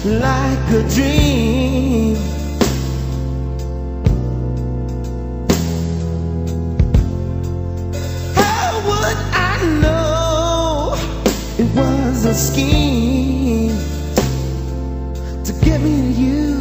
like a dream. How would I know it was a scheme to get me to you?